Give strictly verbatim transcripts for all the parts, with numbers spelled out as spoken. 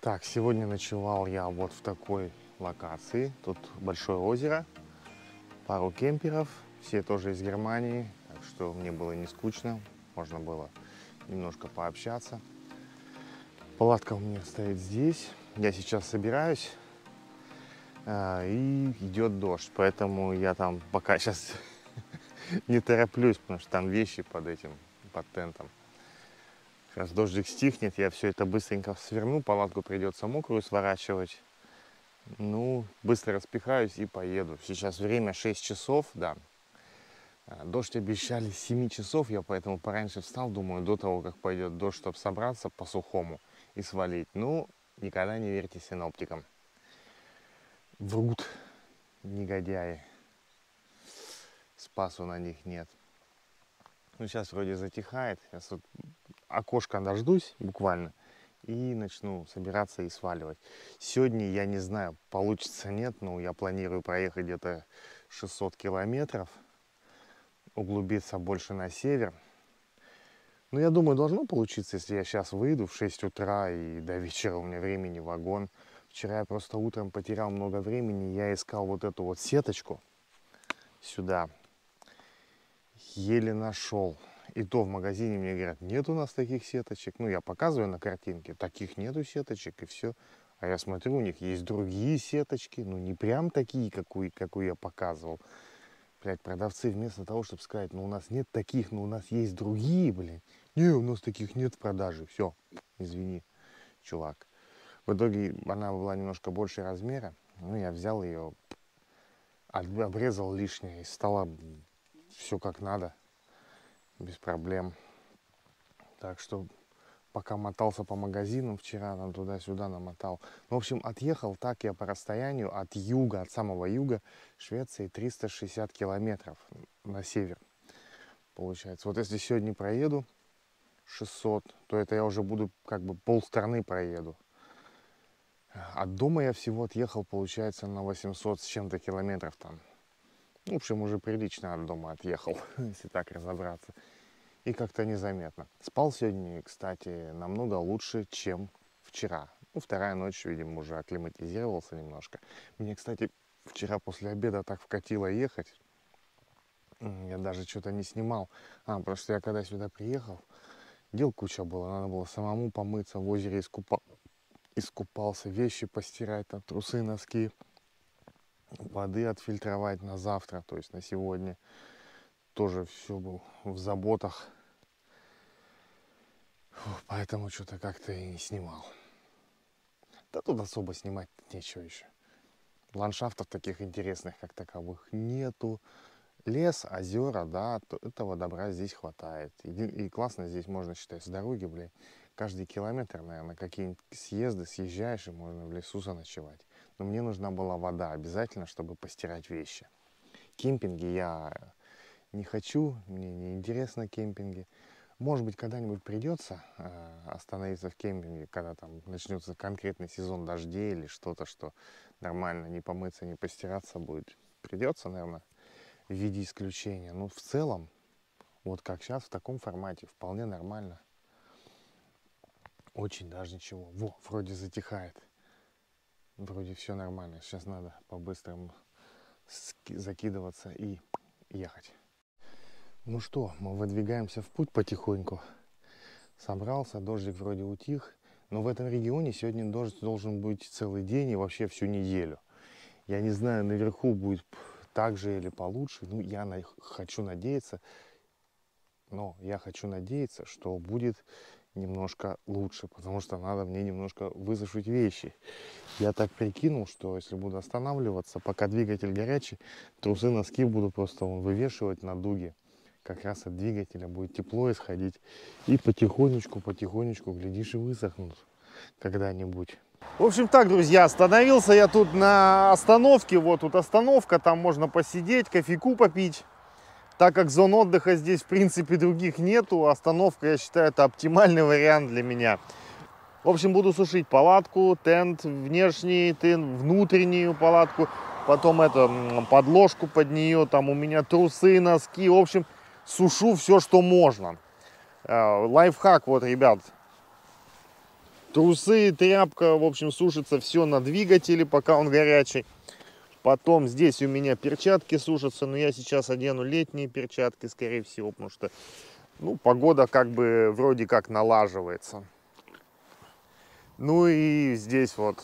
Так, сегодня ночевал я вот в такой локации. Тут большое озеро, пару кемперов, все тоже из Германии, так что мне было не скучно, можно было немножко пообщаться. Палатка у меня стоит здесь, я сейчас собираюсь, а, и идет дождь, поэтому я там пока сейчас не тороплюсь, потому что там вещи под этим, под тентом. Сейчас дождик стихнет, я все это быстренько сверну, палатку придется мокрую сворачивать. Ну, быстро распихаюсь и поеду. Сейчас время шесть часов, да. Дождь обещали с семи часов, я поэтому пораньше встал, думаю, до того, как пойдет дождь, чтобы собраться по-сухому и свалить. Ну, никогда не верьте синоптикам. Врут негодяи. Спасу на них нет. Ну, сейчас вроде затихает. Сейчас вот окошко дождусь буквально и начну собираться и сваливать. Сегодня я не знаю, получится нет, но я планирую проехать где-то шестьсот километров, углубиться больше на север. Но я думаю, должно получиться, если я сейчас выйду в шесть утра и до вечера у меня времени вагон. Вчера я просто утром потерял много времени, я искал вот эту вот сеточку сюда, еле нашел. И то в магазине мне говорят, нет у нас таких сеточек. Ну, я показываю на картинке, таких нету сеточек, и все. А я смотрю, у них есть другие сеточки, ну, не прям такие, какую, какую я показывал. Блядь, продавцы вместо того, чтобы сказать, ну, у нас нет таких, но у нас есть другие, блин. Не, у нас таких нет в продаже. Все, извини, чувак. В итоге она была немножко больше размера. Ну, я взял ее, обрезал лишнее, и стало все как надо. Без проблем. Так что пока мотался по магазинам вчера, там туда-сюда намотал. В общем, отъехал так я по расстоянию от юга, от самого юга Швеции триста шестьдесят километров на север. Получается. Вот если сегодня проеду шестьсот, то это я уже буду как бы полстраны проеду. От дома я всего отъехал, получается, на восемьсот с чем-то километров там. В общем, уже прилично от дома отъехал, если так разобраться. И как-то незаметно. Спал сегодня, кстати, намного лучше, чем вчера. Ну, вторая ночь, видимо, уже акклиматизировался немножко. Мне, кстати, вчера после обеда так вкатило ехать. Я даже что-то не снимал. А, потому что я когда сюда приехал, дел куча было. Надо было самому помыться, в озере искупал, искупался, вещи постирать, там, трусы, носки, воды отфильтровать на завтра, то есть на сегодня. Тоже все был в заботах. Фух, поэтому что-то как-то и не снимал. Да тут особо снимать нечего еще. Ландшафтов таких интересных, как таковых, нету. Лес, озера, да, то этого добра здесь хватает. И, и классно здесь можно считать с дороги, блин. Каждый километр, наверное, какие-нибудь съезды съезжаешь, и можно в лесу заночевать. Но мне нужна была вода обязательно, чтобы постирать вещи. Кемпинги я не хочу, мне не интересно кемпинги. Может быть, когда-нибудь придется э, остановиться в кемпинге, когда там начнется конкретный сезон дождей или что-то, что нормально не помыться, не постираться будет. Придется, наверное, в виде исключения. Но в целом, вот как сейчас, в таком формате, вполне нормально. Очень даже ничего. Во, вроде затихает. Вроде все нормально. Сейчас надо по-быстрому закидываться и ехать. Ну что, мы выдвигаемся в путь потихоньку. Собрался, дождик вроде утих. Но в этом регионе сегодня дождь должен быть целый день и вообще всю неделю. Я не знаю, наверху будет так же или получше. Ну, я на... хочу надеяться. Но я хочу надеяться, что будет немножко лучше. Потому что надо мне немножко высушить вещи. Я так прикинул, что если буду останавливаться, пока двигатель горячий, трусы, носки буду просто вон, вывешивать на дуге. Как раз от двигателя будет тепло исходить. И потихонечку, потихонечку, глядишь, и высохнут когда-нибудь. В общем так, друзья, остановился я тут на остановке. Вот тут остановка, там можно посидеть, кофейку попить. Так как зон отдыха здесь, в принципе, других нету, остановка, я считаю, это оптимальный вариант для меня. В общем, буду сушить палатку, тент внешний, тент, внутреннюю палатку. Потом это, подложку под нее, там у меня трусы, носки. В общем, сушу все, что можно. Лайфхак, вот, ребят. Трусы, тряпка, в общем, сушится все на двигателе, пока он горячий. Потом здесь у меня перчатки сушатся, но я сейчас одену летние перчатки, скорее всего, потому что, ну, погода как бы вроде как налаживается. Ну и здесь вот.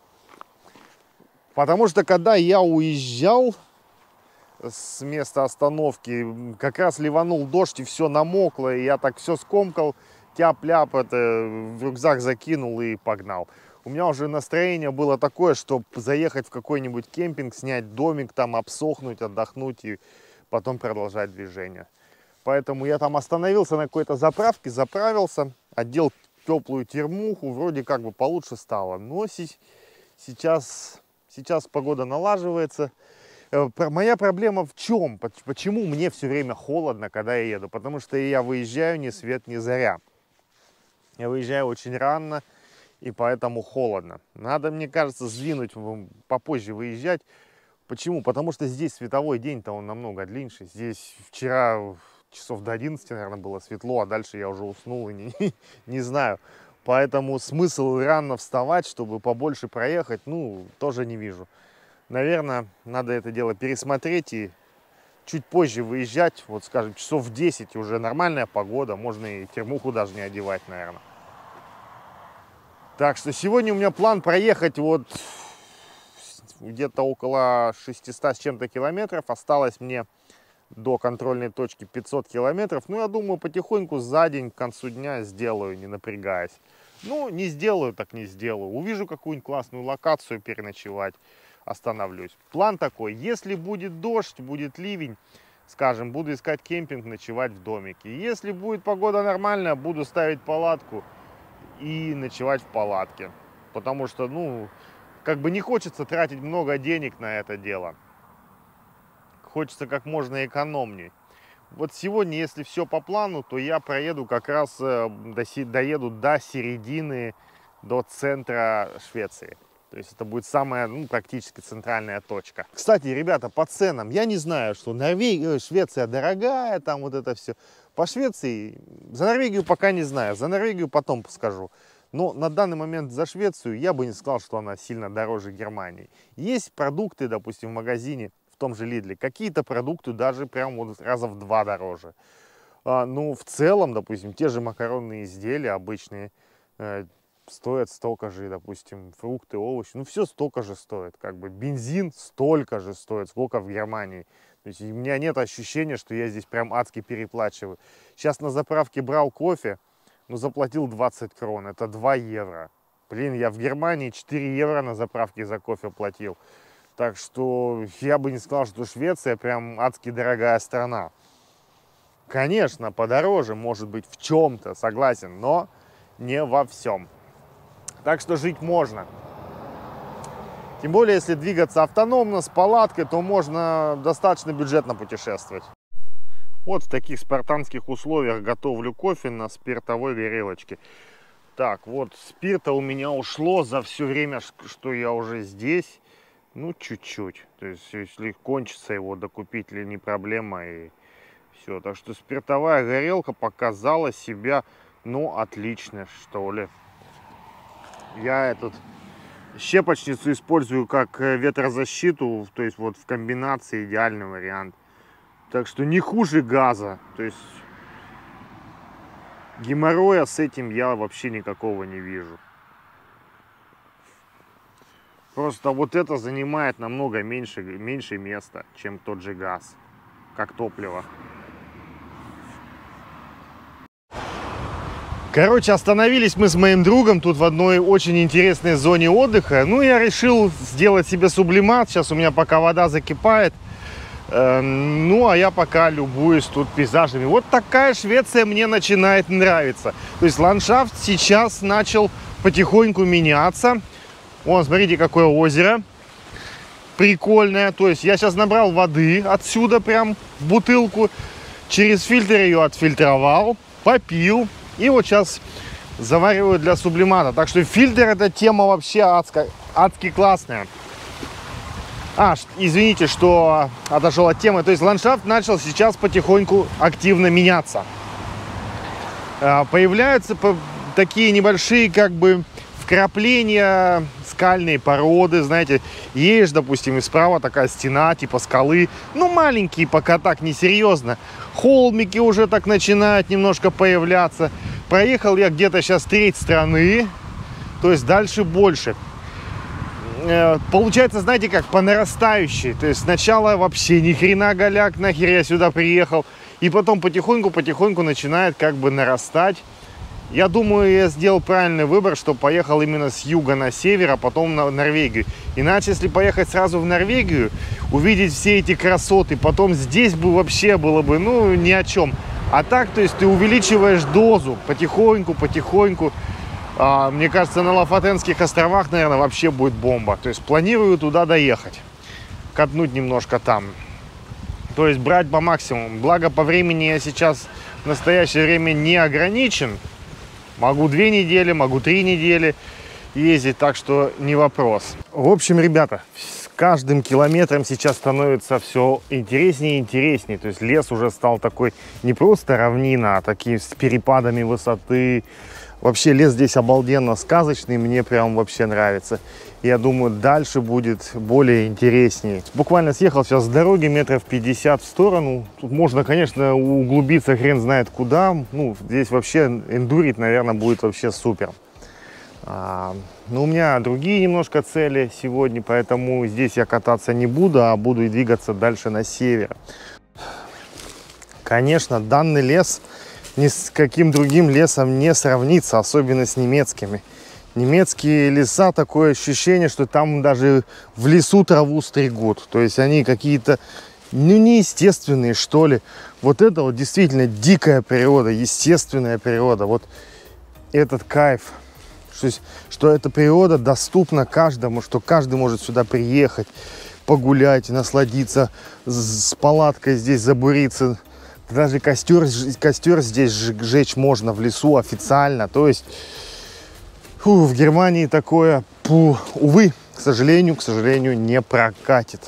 Потому что когда я уезжал с места остановки, как раз ливанул дождь и все намокло, и я так все скомкал, тяп-ляп, это в рюкзак закинул и погнал. У меня уже настроение было такое, чтобы заехать в какой-нибудь кемпинг, снять домик, там обсохнуть, отдохнуть и потом продолжать движение. Поэтому я там остановился на какой-то заправке, заправился, одел теплую термуху, вроде как бы получше стало. Но сейчас, сейчас погода налаживается. Моя проблема в чем? Почему мне все время холодно, когда я еду? Потому что я выезжаю ни свет ни заря. Я выезжаю очень рано, и поэтому холодно. Надо, мне кажется, сдвинуть, попозже выезжать. Почему? Потому что здесь световой день-то он намного длиннее. Здесь вчера часов до одиннадцати, наверное, было светло, а дальше я уже уснул и не, не знаю. Поэтому смысл рано вставать, чтобы побольше проехать, ну, тоже не вижу. Наверное, надо это дело пересмотреть и чуть позже выезжать. Вот, скажем, часов в десять уже нормальная погода, можно и термуху даже не одевать, наверное. Так что сегодня у меня план проехать вот где-то около шестисот с чем-то километров. Осталось мне до контрольной точки пятьсот километров. Ну, я думаю, потихоньку за день к концу дня сделаю, не напрягаясь. Ну, не сделаю, так не сделаю. Увижу какую-нибудь классную локацию переночевать, остановлюсь. План такой: если будет дождь, будет ливень, скажем, буду искать кемпинг, ночевать в домике. Если будет погода нормальная, буду ставить палатку и ночевать в палатке. Потому что, ну, как бы не хочется тратить много денег на это дело. Хочется как можно экономнее. Вот сегодня, если все по плану, то я проеду как раз, доеду до середины, до центра Швеции. То есть это будет самая, ну, практически центральная точка. Кстати, ребята, по ценам, я не знаю, что Норвегия, Швеция дорогая, там вот это все. По Швеции, за Норвегию пока не знаю, за Норвегию потом скажу. Но на данный момент за Швецию я бы не сказал, что она сильно дороже Германии. Есть продукты, допустим, в магазине, в том же Лидле, какие-то продукты даже прям вот раза в два дороже. А, ну, в целом, допустим, те же макаронные изделия обычные, э, стоят столько же, допустим, фрукты, овощи, ну все столько же стоит, как бы бензин столько же стоит, сколько в Германии. То есть у меня нет ощущения, что я здесь прям адски переплачиваю. Сейчас на заправке брал кофе, но заплатил двадцать крон, это два евро. Блин, я в Германии четыре евро на заправке за кофе платил. Так что я бы не сказал, что Швеция прям адски дорогая страна. Конечно, подороже, может быть, в чем-то, согласен, но не во всем. Так что жить можно. Тем более, если двигаться автономно, с палаткой, то можно достаточно бюджетно путешествовать. Вот в таких спартанских условиях готовлю кофе на спиртовой горелочке. Так, вот спирта у меня ушло за все время, что я уже здесь, ну, чуть-чуть. То есть, если кончится его докупить, ли не проблема, и все. Так что спиртовая горелка показала себя, ну, отлично, что ли. Я этот щепочницу использую как ветрозащиту, то есть вот в комбинации идеальный вариант. Так что не хуже газа. То есть геморроя с этим я вообще никакого не вижу. Просто вот это занимает намного меньше, меньше места, чем тот же газ, как топливо. Короче, остановились мы с моим другом тут в одной очень интересной зоне отдыха. Ну, я решил сделать себе сублимат. Сейчас у меня пока вода закипает. Ну, а я пока любуюсь тут пейзажами. Вот такая Швеция мне начинает нравиться. То есть ландшафт сейчас начал потихоньку меняться. Вон, смотрите, какое озеро прикольное. То есть я сейчас набрал воды отсюда прям в бутылку. Через фильтр ее отфильтровал, попил. И вот сейчас завариваю для сублимата. Так что фильтр — это тема вообще адска, адски классная. А, извините, что отошел от темы. То есть ландшафт начал сейчас потихоньку активно меняться. Появляются, такие небольшие как бы вкрапления скальной породы, знаете, едешь, допустим, и справа такая стена, типа скалы, ну, маленькие пока так, несерьезно. Холмики уже так начинают немножко появляться. Проехал я где-то сейчас треть страны, то есть дальше больше. Получается, знаете, как по нарастающей. То есть сначала вообще ни хрена голяк, нахер я сюда приехал. И потом потихоньку-потихоньку начинает как бы нарастать. Я думаю, я сделал правильный выбор, что поехал именно с юга на север, а потом на Норвегию. Иначе, если поехать сразу в Норвегию, увидеть все эти красоты, потом здесь бы вообще было бы, ну, ни о чем. А так, то есть ты увеличиваешь дозу потихоньку, потихоньку. А, мне кажется, на Лафатенских островах, наверное, вообще будет бомба. То есть планирую туда доехать, катнуть немножко там. То есть брать по максимуму. Благо по времени я сейчас в настоящее время не ограничен. Могу две недели, могу три недели ездить, так что не вопрос. В общем, ребята, с каждым километром сейчас становится все интереснее и интереснее. То есть лес уже стал такой не просто равнина, а такие с перепадами высоты. Вообще лес здесь обалденно сказочный, мне прям вообще нравится. Я думаю, дальше будет более интереснее. Буквально съехал сейчас с дороги метров пятьдесят в сторону. Тут можно, конечно, углубиться хрен знает куда. Ну, здесь вообще эндурить, наверное, будет вообще супер. А, но у меня другие немножко цели сегодня, поэтому здесь я кататься не буду, а буду и двигаться дальше на север. Конечно, данный лес ни с каким другим лесом не сравнится, особенно с немецкими. Немецкие леса, такое ощущение, что там даже в лесу траву стригут. То есть они какие-то, ну, неестественные, что ли. Вот это вот действительно дикая природа, естественная природа. Вот этот кайф, что, что эта природа доступна каждому, что каждый может сюда приехать, погулять, насладиться, с палаткой здесь забуриться. Даже костер, костер здесь жечь можно в лесу официально. То есть фу, в Германии такое, фу, увы, к сожалению, к сожалению, не прокатит.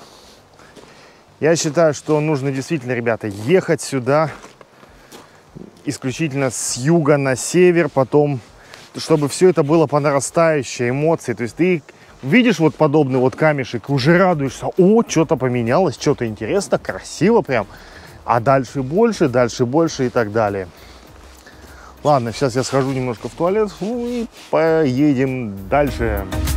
Я считаю, что нужно действительно, ребята, ехать сюда исключительно с юга на север, потом, чтобы все это было по нарастающей эмоции. То есть ты видишь вот подобный вот камешек, уже радуешься, о, что-то поменялось, что-то интересно, красиво прям. А дальше больше, дальше больше и так далее. Ладно, сейчас я схожу немножко в туалет, ну и поедем дальше.